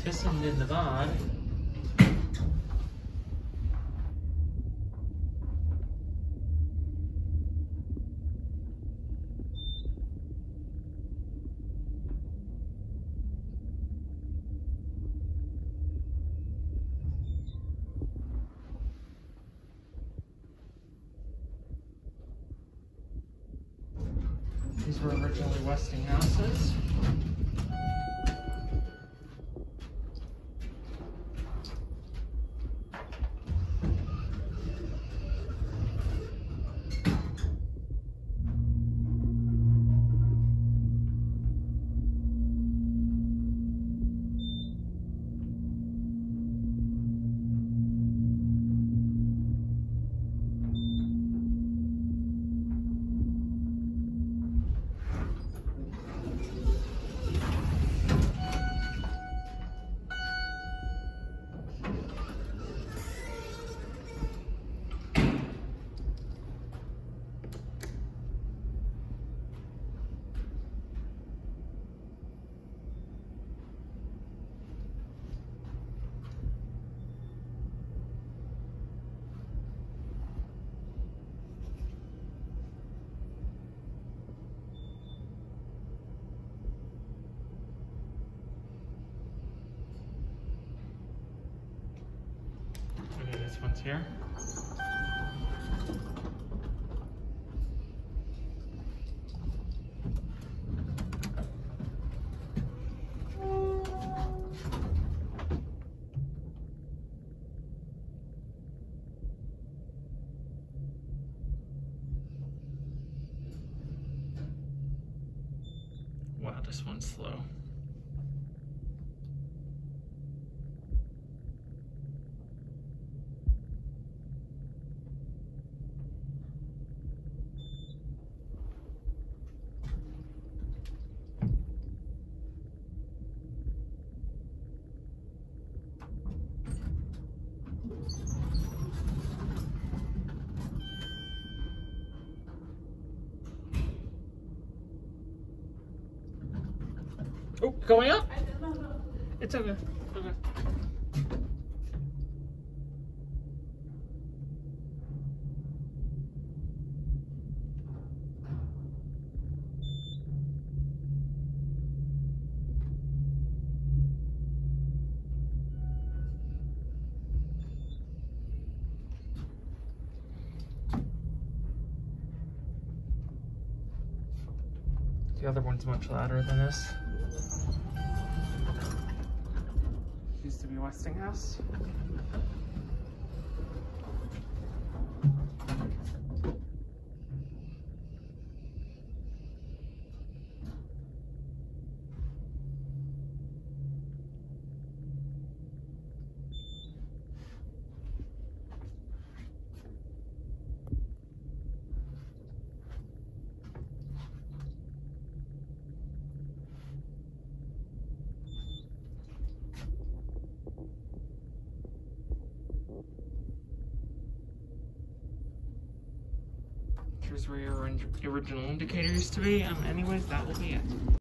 glistened in the mod. These were originally Westinghouses. Okay, this one's here. Wow, this one's slow. Oh, going up? It's okay. Okay. The other one's much louder than this. Used to be Westinghouse. Here's where your original indicator used to be. Anyways, that will be it.